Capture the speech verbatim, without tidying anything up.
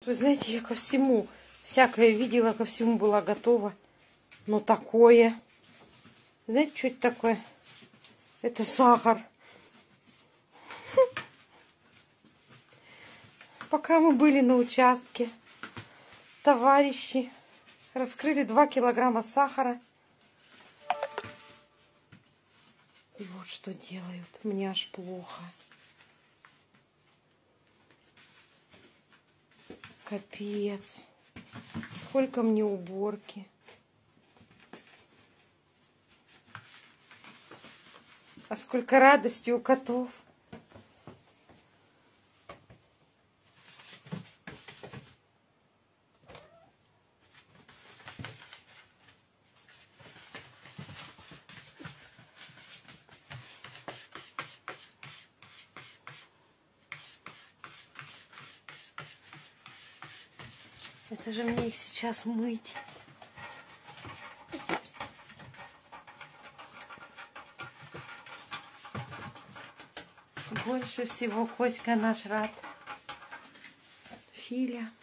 Вы знаете, я ко всему, всякое видела, ко всему была готова. Но такое... Знаете, что это такое? Это сахар. Пока мы были на участке, товарищи раскрыли два килограмма сахара. И вот что делают. Мне аж плохо. Капец. Сколько мне уборки. А сколько радости у котов. Это же мне их сейчас мыть. Больше всего Коська наш рад. Филя.